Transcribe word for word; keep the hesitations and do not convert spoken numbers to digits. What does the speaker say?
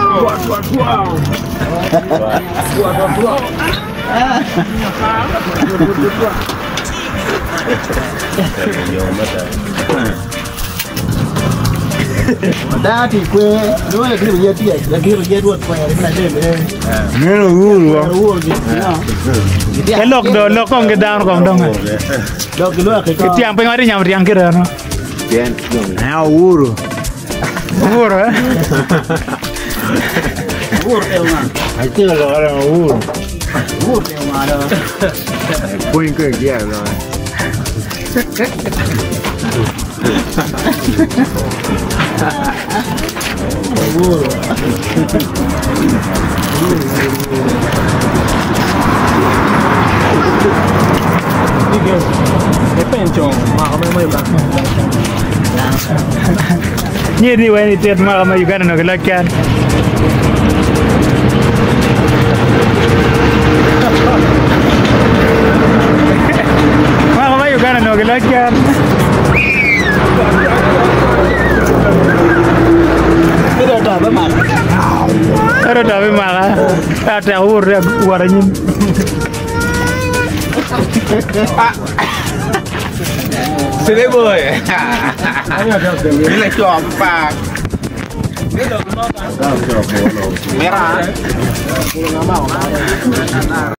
Dati kwe, no le kile bia tia, la kile bia tu kwa na debe. Neno huru. Cái lộc đồ lộc con cái đàn con đông à. Lộc cái lộc cái cái tiang pengen ada nyam tiang kira no. Tiang ah huru. Huru eh. Huru teu na. Ai tira lo era huru. Huru teu na da. Põe que dia lo. Huru. Như đi vậy thì tuyệt mà mà Uganda nó cái lá can. Mà mà Uganda nó cái lá can. Cái đó là với mặt. Cái đó là với mặt á. Ta treo huru ra qua đây nhìn. Sẽ đấy bơi. Cái này cho bà. Merah.